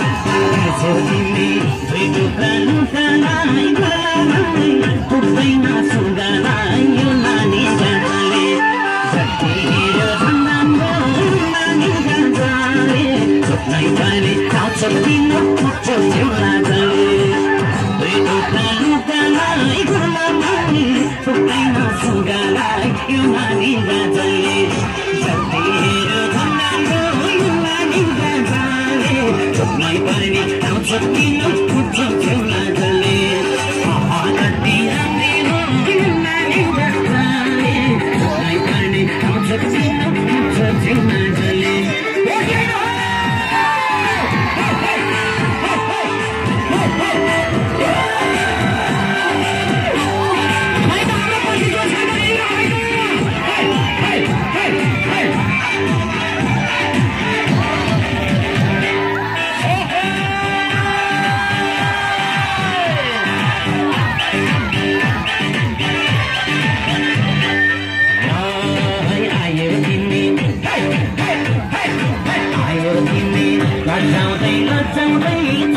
तिमी दुई टुक्रा लुकालाई गलालाई पुग्दैन सुगालाई यो नानी जाँदाले जति हेऱ्यो झन्डाम्रो नानी जाँदाले छोप्नै पनि आउँछ किन पुग्छ जिउलाजले दुई टुक्रा लुकालाई गलालाई पुग्दैन सुगालाई यो नानी जाँदाले जति हेऱ्यो झन्डाम्रो यो नानी जाँदाले छोप्नै पनि आउँछ किन पुग्छ जिउलाजले कति राम्री हो यो नानी जाँदाले छोप्नै पनि आउँछ किन पुग्छ जिउलाजले लजाउँदै